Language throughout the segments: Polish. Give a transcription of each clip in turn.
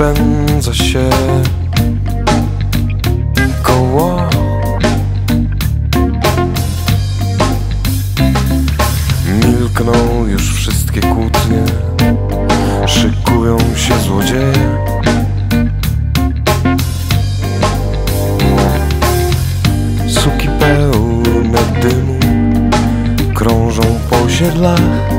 rozpędza się koło. Milkną już wszystkie kłótnie, szykują się złodzieje. Suki pełne dymu krążą po osiedlach.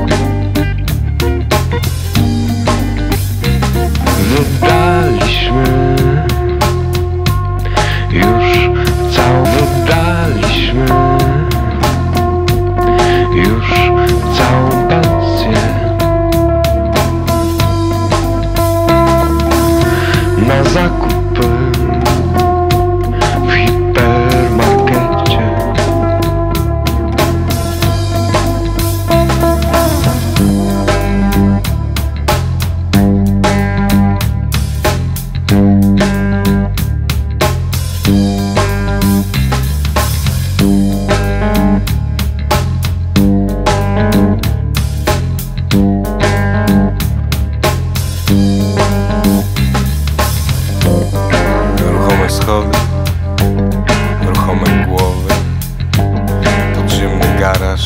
Wydaliśmy już całą pensję na zakupy w hipermarkecie. Ruchome schody, ruchome głowy, podziemny garaż.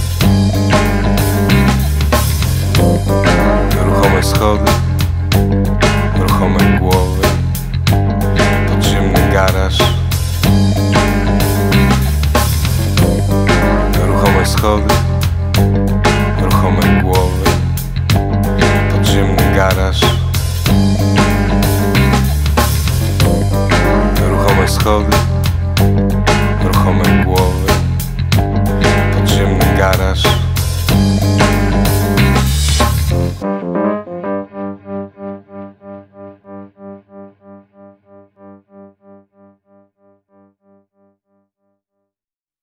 Ruchome schody, ruchome głowy, podziemny garaż. Ruchome schody, ruchome głowy, podziemny garaż.